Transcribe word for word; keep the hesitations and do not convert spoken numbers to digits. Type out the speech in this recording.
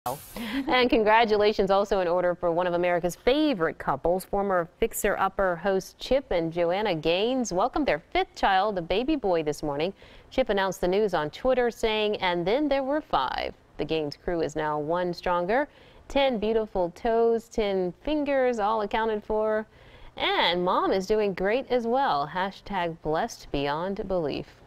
And congratulations also in order for one of America's favorite couples. Former Fixer-Upper host Chip and Joanna Gaines welcomed their fifth child, a baby boy, this morning. Chip announced the news on Twitter saying, "And then there were five." The Gaines crew is now one stronger. Ten beautiful toes, ten fingers, all accounted for. And mom is doing great as well. Hashtag blessed beyond belief.